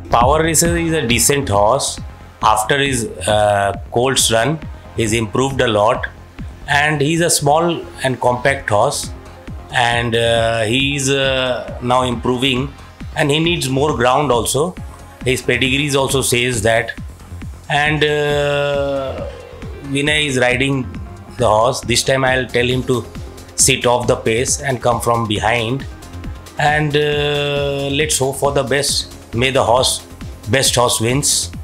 Power Racer is a decent horse. After his Colts run, he's improved a lot, and he's a small and compact horse, and he's now improving, and he needs more ground also. His pedigree also says that, and Vinay is riding the horse. This time I'll tell him to sit off the pace and come from behind, and let's hope for the best. May the best horse wins.